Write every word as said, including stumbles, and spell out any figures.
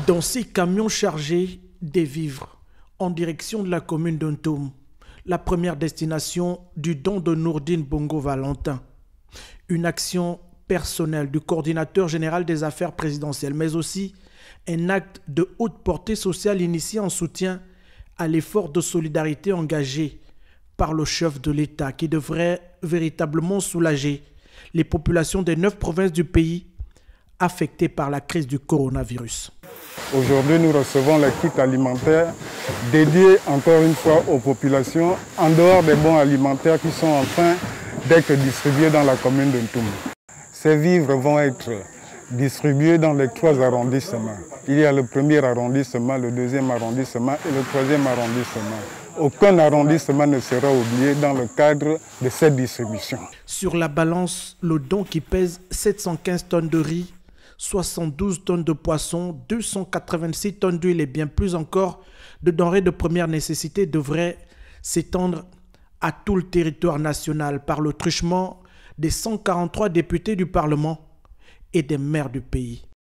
Dans ces camions chargés des vivres, en direction de la commune d'Ontom, la première destination du don de Nourdine Bongo Valentin. Une action personnelle du coordinateur général des affaires présidentielles, mais aussi un acte de haute portée sociale initié en soutien à l'effort de solidarité engagé par le chef de l'État qui devrait véritablement soulager les populations des neuf provinces du pays affectées par la crise du coronavirus. Aujourd'hui, nous recevons les kits alimentaires dédiés encore une fois aux populations en dehors des bons alimentaires qui sont en train d'être distribués dans la commune d'Ontom. Ces vivres vont être distribués dans les trois arrondissements. Il y a le premier arrondissement, le deuxième arrondissement et le troisième arrondissement. Aucun arrondissement ne sera oublié dans le cadre de cette distribution. Sur la balance, le don qui pèse sept cent quinze tonnes de riz, soixante-douze tonnes de poissons, deux cent quatre-vingt-six tonnes d'huile et bien plus encore de denrées de première nécessité devrait s'étendre à tout le territoire national par le truchement des cent quarante-trois députés du Parlement et des maires du pays.